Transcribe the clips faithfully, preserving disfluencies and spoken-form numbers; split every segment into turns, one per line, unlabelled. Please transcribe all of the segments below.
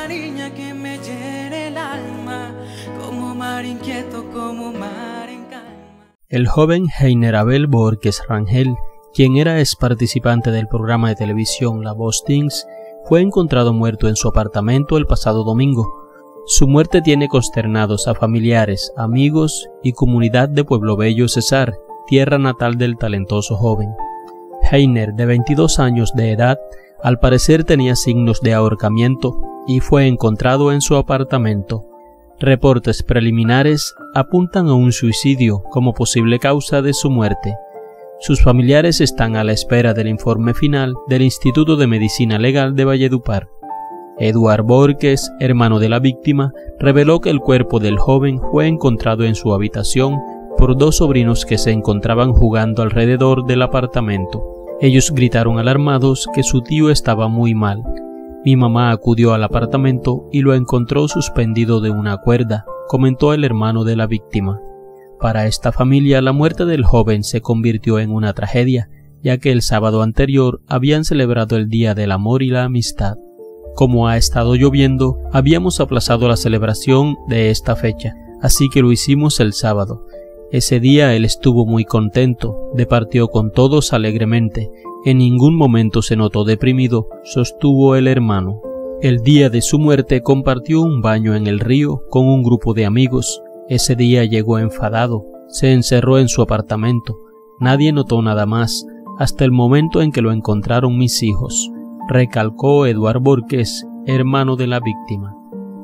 una niña que me llene el alma, como mar inquieto, como mar en calma.
El joven Heiner Abel Borges Rangel, quien era ex participante del programa de televisión La Voz Teens, fue encontrado muerto en su apartamento el pasado domingo. Su muerte tiene consternados a familiares, amigos y comunidad de Pueblo Bello, Cesar, tierra natal del talentoso joven. Heiner, de veintidós años de edad, al parecer tenía signos de ahorcamiento y fue encontrado en su apartamento. Reportes preliminares apuntan a un suicidio como posible causa de su muerte. Sus familiares están a la espera del informe final del Instituto de Medicina Legal de Valledupar. Eduard Borges, hermano de la víctima, reveló que el cuerpo del joven fue encontrado en su habitación por dos sobrinos que se encontraban jugando alrededor del apartamento. Ellos gritaron alarmados que su tío estaba muy mal. Mi mamá acudió al apartamento y lo encontró suspendido de una cuerda, comentó el hermano de la víctima. Para esta familia, la muerte del joven se convirtió en una tragedia, ya que el sábado anterior habían celebrado el Día del Amor y la Amistad. Como ha estado lloviendo, habíamos aplazado la celebración de esta fecha, así que lo hicimos el sábado. Ese día él estuvo muy contento, departió con todos alegremente, en ningún momento se notó deprimido, sostuvo el hermano. El día de su muerte compartió un baño en el río con un grupo de amigos. Ese día llegó enfadado, se encerró en su apartamento. Nadie notó nada más, hasta el momento en que lo encontraron mis hijos, recalcó Eduard Borges, hermano de la víctima.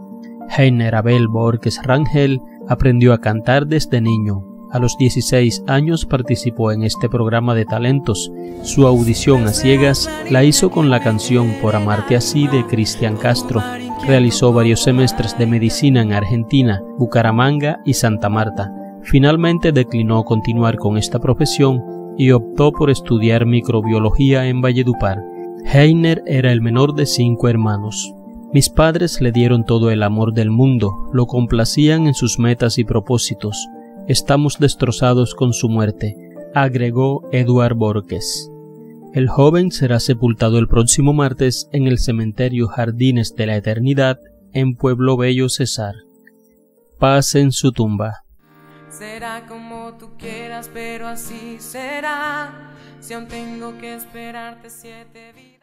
Heiner Abel Borges Rangel aprendió a cantar desde niño. A los dieciséis años participó en este programa de talentos. Su audición a ciegas la hizo con la canción Por amarte así de Cristian Castro. Realizó varios semestres de medicina en Argentina, Bucaramanga y Santa Marta. Finalmente declinó continuar con esta profesión y optó por estudiar microbiología en Valledupar. Heiner era el menor de cinco hermanos. Mis padres le dieron todo el amor del mundo, lo complacían en sus metas y propósitos. Estamos destrozados con su muerte, agregó Eduard Borges. El joven será sepultado el próximo martes en el cementerio Jardines de la Eternidad en Pueblo Bello, Cesar. Paz en su tumba.
Será como tú quieras, pero así será. Si aún tengo que esperarte siete días.